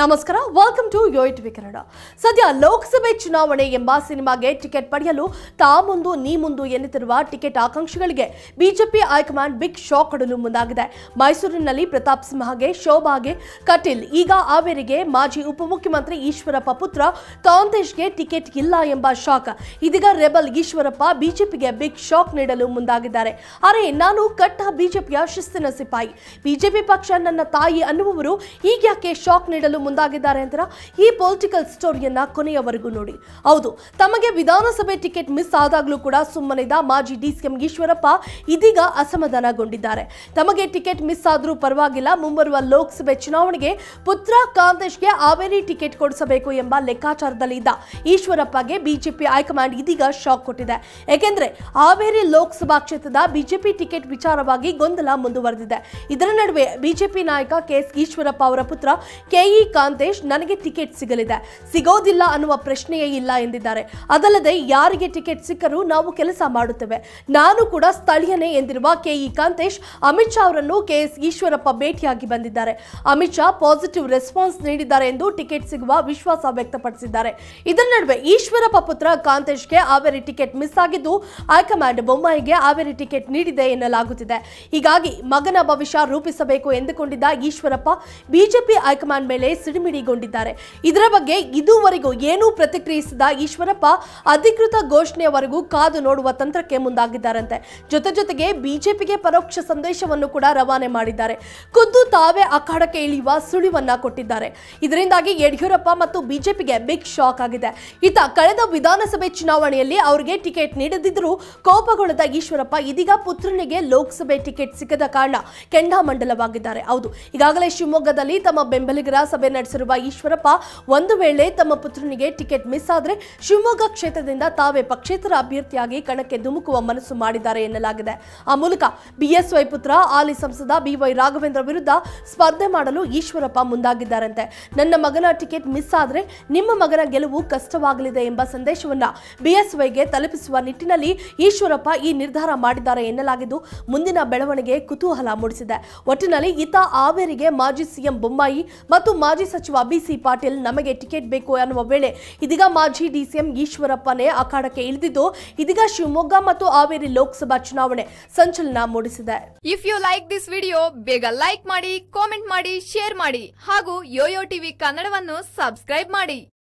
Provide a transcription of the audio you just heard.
ನಮಸ್ಕಾರ, welcome to ಯೋಟಿವಿ Kannada. ಸದ್ಯ ಲೋಕಸಭೆ ಚುನಾವಣೆ ಎಂಬ ಸಿನಿಮಾಗೆ ಟಿಕೆಟ್ ಪಡೆಯಲು ತಾ ಮುಂದು ನೀ ಮುಂದು ಎನ್ನುತ್ತಿರುವ ಟಿಕೆಟ್ ಆಕಾಂಕ್ಷಿಗಳಿಗೆ ಬಿಜೆಪಿ ಹೈಕಮಾಂಡ್ ಬಿಗ್ ಶಾಕ್ ಕೊಡಲು ಮುಂದಾಗಿದೆ. ಮೈಸೂರಿನಲ್ಲಿ ಪ್ರತಾಪ್ ಸಿಂಹಗೆ, ಶೋಭಾಗೆ ಕಟೀಲ್, ಈಗ ಹಾವೇರಿಗೆ ಮಾಜಿ ಉಪಮುಖ್ಯಮಂತ್ರಿ ಈಶ್ವರಪ್ಪ ಪುತ್ರ ಕಾಂತೇಶ್ಗೆ ಟಿಕೆಟ್ ಇಲ್ಲ ಎಂಬ ಶಾಕ್. ಇದೀಗ ರೆಬಲ್ ಈಶ್ವರಪ್ಪ ಬಿಜೆಪಿಗೆ ಬಿಗ್ ಶಾಕ್ ನೀಡಲು ಮುಂದಾಗಿದ್ದಾರೆ. ಅರೆ, ನಾನು ಕಟ್ಟ ಬಿಜೆಪಿಯ ಶಿಸ್ತಿನ ಸಿಪಾಯಿ, ಬಿಜೆಪಿ ಪಕ್ಷ ನನ್ನ ತಾಯಿ ಅನ್ನುವವರು ಈಗ್ಯಾಕೆ ಶಾಕ್ ನೀಡಲು ಮುಂದಾಗಿದ್ದಾರೆ ಅಂತೀರಾ? ಈ ಪೊಲಿಟಿಕಲ್ ಸ್ಟೋರಿಯನ್ನ ಕೊನೆಯವರೆಗೂ ನೋಡಿ. ಹೌದು, ತಮಗೆ ವಿಧಾನಸಭೆ ಟಿಕೆಟ್ ಮಿಸ್ ಆದಾಗಲೂ ಕೂಡ ಸುಮ್ಮನಿದ್ದ ಮಾಜಿ ಡಿಸಿಎಂ ಈಶ್ವರಪ್ಪ ಇದೀಗ ಅಸಮಾಧಾನಗೊಂಡಿದ್ದಾರೆ. ತಮಗೆ ಟಿಕೆಟ್ ಮಿಸ್ ಆದ್ರೂ ಪರವಾಗಿಲ್ಲ, ಮುಂಬರುವ ಲೋಕಸಭೆ ಚುನಾವಣೆಗೆ ಪುತ್ರ ಕಾಂತೇಶ್ಗೆ ಹಾವೇರಿ ಟಿಕೆಟ್ ಕೊಡಿಸಬೇಕು ಎಂಬ ಲೆಕ್ಕಾಚಾರದಲ್ಲಿ ಇದ್ದ ಈಶ್ವರಪ್ಪಗೆ ಬಿಜೆಪಿ ಹೈಕಮಾಂಡ್ ಇದೀಗ ಶಾಕ್ ಕೊಟ್ಟಿದೆ. ಏಕೆಂದ್ರೆ ಹಾವೇರಿ ಲೋಕಸಭಾ ಕ್ಷೇತ್ರದ ಬಿಜೆಪಿ ಟಿಕೆಟ್ ವಿಚಾರವಾಗಿ ಗೊಂದಲ ಮುಂದುವರೆದಿದೆ. ಇದರ ನಡುವೆ ಬಿಜೆಪಿ ನಾಯಕ ಕೆಎಸ್ ಈಶ್ವರಪ್ಪ ಅವರ ಪುತ್ರ ಕೆಇ ಕಾಂತೇಶ್ ನನಗೆ ಟಿಕೆಟ್ ಸಿಗಲಿದೆ, ಸಿಗೋದಿಲ್ಲ ಅನ್ನುವ ಪ್ರಶ್ನೆಯೇ ಇಲ್ಲ ಎಂದಿದ್ದಾರೆ. ಅದಲ್ಲದೆ ಯಾರಿಗೆ ಟಿಕೆಟ್ ಸಿಕ್ಕರೂ ನಾವು ಕೆಲಸ ಮಾಡುತ್ತೇವೆ, ನಾನು ಕೂಡ ಸ್ಥಳೀಯನೇ ಎಂದಿರುವ ಕೆಇ ಕಾಂತೇಶ್ ಅಮಿತ್ ಶಾ ಅವರನ್ನು ಕೆಎಸ್ ಈಶ್ವರಪ್ಪ ಭೇಟಿಯಾಗಿ ಬಂದಿದ್ದಾರೆ. ಅಮಿತ್ ಶಾ ಪಾಸಿಟಿವ್ ರೆಸ್ಪಾನ್ಸ್ ನೀಡಿದ್ದಾರೆ ಎಂದು ಟಿಕೆಟ್ ಸಿಗುವ ವಿಶ್ವಾಸ ವ್ಯಕ್ತಪಡಿಸಿದ್ದಾರೆ. ಇದರ ನಡುವೆ ಈಶ್ವರಪ್ಪ ಪುತ್ರ ಕಾಂತೇಶ್ಗೆ ಹಾವೇರಿ ಟಿಕೆಟ್ ಮಿಸ್ ಆಗಿದ್ದು ಹೈಕಮಾಂಡ್ ಬೊಮ್ಮಾಯಿಗೆ ಹಾವೇರಿ ಟಿಕೆಟ್ ನೀಡಿದೆ ಎನ್ನಲಾಗುತ್ತಿದೆ. ಹೀಗಾಗಿ ಮಗನ ಭವಿಷ್ಯ ರೂಪಿಸಬೇಕು ಎಂದುಕೊಂಡಿದ್ದ ಈಶ್ವರಪ್ಪ ಬಿಜೆಪಿ ಹೈಕಮಾಂಡ್ ಮೇಲೆ ಸಿಡಿಮಿಡಿಗೊಂಡಿದ್ದಾರೆ. ಇದರ ಬಗ್ಗೆ ಇದುವರೆಗೂ ಏನೂ ಪ್ರತಿಕ್ರಿಯಿಸಿದ ಈಶ್ವರಪ್ಪ ಅಧಿಕೃತ ಘೋಷಣೆಯವರೆಗೂ ಕಾದು ನೋಡುವ ತಂತ್ರಕ್ಕೆ ಮುಂದಾಗಿದ್ದಾರಂತೆ. ಜೊತೆಗೆ ಬಿಜೆಪಿಗೆ ಪರೋಕ್ಷ ಸಂದೇಶವನ್ನು ಕೂಡ ರವಾನೆ ಮಾಡಿದ್ದಾರೆ. ಖುದ್ದು ತಾವೇ ಅಖಾಡಕ್ಕೆ ಇಳಿಯುವ ಸುಳಿವನ್ನ ಕೊಟ್ಟಿದ್ದಾರೆ. ಇದರಿಂದಾಗಿ ಯಡಿಯೂರಪ್ಪ ಮತ್ತು ಬಿಜೆಪಿಗೆ ಬಿಗ್ ಶಾಕ್ ಆಗಿದೆ. ಇತ್ತ ಕಳೆದ ವಿಧಾನಸಭೆ ಚುನಾವಣೆಯಲ್ಲಿ ಅವರಿಗೆ ಟಿಕೆಟ್ ನೀಡದಿದ್ದರೂ ಕೋಪಗೊಳ್ಳದ ಈಶ್ವರಪ್ಪ ಇದೀಗ ಪುತ್ರನಿಗೆ ಲೋಕಸಭೆ ಟಿಕೆಟ್ ಸಿಕ್ಕದ ಕಾರಣ ಕೆಂಡಾಮಂಡಲವಾಗಿದ್ದಾರೆ. ಹೌದು, ಈಗಾಗಲೇ ಶಿವಮೊಗ್ಗದಲ್ಲಿ ತಮ್ಮ ಬೆಂಬಲಿಗರ ಸಭೆ ನಡೆಸಿರುವ ಈಶ್ವರಪ್ಪ ಒಂದು ವೇಳೆ ತಮ್ಮ ಪುತ್ರನಿಗೆ ಟಿಕೆಟ್ ಮಿಸ್ ಆದರೆ ಶಿವಮೊಗ್ಗ ಕ್ಷೇತ್ರದಿಂದ ತಾವೇ ಪಕ್ಷೇತರ ಅಭ್ಯರ್ಥಿಯಾಗಿ ಕಣಕ್ಕೆ ಧುಮುಕುವ ಮನಸ್ಸು ಮಾಡಿದ್ದಾರೆ ಎನ್ನಲಾಗಿದೆ. ಆ ಮೂಲಕ ಬಿಎಸ್ವೈ ಪುತ್ರ ಹಾಲಿ ಸಂಸದ ಬಿವೈ ರಾಘವೇಂದ್ರ ವಿರುದ್ಧ ಸ್ಪರ್ಧೆ ಮಾಡಲು ಈಶ್ವರಪ್ಪ ಮುಂದಾಗಿದ್ದಾರಂತೆ. ನನ್ನ ಮಗನ ಟಿಕೆಟ್ ಮಿಸ್ ಆದರೆ ನಿಮ್ಮ ಮಗನ ಗೆಲುವು ಕಷ್ಟವಾಗಲಿದೆ ಎಂಬ ಸಂದೇಶವನ್ನ ಬಿಎಸ್ವೈಗೆ ತಲುಪಿಸುವ ನಿಟ್ಟಿನಲ್ಲಿ ಈಶ್ವರಪ್ಪ ಈ ನಿರ್ಧಾರ ಮಾಡಿದ್ದಾರೆ ಎನ್ನಲಾಗಿದ್ದು ಮುಂದಿನ ಬೆಳವಣಿಗೆ ಕುತೂಹಲ ಮೂಡಿಸಿದೆ. ಒಟ್ಟಿನಲ್ಲಿ ಈತ ಹಾವೇರಿಗೆ ಮಾಜಿ ಸಿಎಂ ಬೊಮ್ಮಾಯಿ ಮತ್ತು ಮಾಜಿ ಸಚಿವ ಬಿಸಿ ಪಾಟೀಲ್ ನಮಗೆ ಟಿಕೆಟ್ ಬೇಕು ಅನ್ನುವ ವೇಳೆ ಇದೀಗ ಮಾಜಿ ಡಿಸಿಎಂ ಈಶ್ವರಪ್ಪನೇ ಅಖಾಡಕ್ಕೆ ಇಳಿದಿದ್ದು ಇದೀಗ ಶಿವಮೊಗ್ಗ ಮತ್ತು ಹಾವೇರಿ ಲೋಕಸಭಾ ಚುನಾವಣೆ ಸಂಚಲನ ಮೂಡಿಸಿದೆ. If you like this video, ಬೇಗ ಲೈಕ್ ಮಾಡಿ, ಕಾಮೆಂಟ್ ಮಾಡಿ, ಶೇರ್ ಮಾಡಿ ಹಾಗೂ ಯೋಯೋ ಟಿವಿ ಕನ್ನಡವನ್ನು ಸಬ್ಸ್ಕ್ರೈಬ್ ಮಾಡಿ.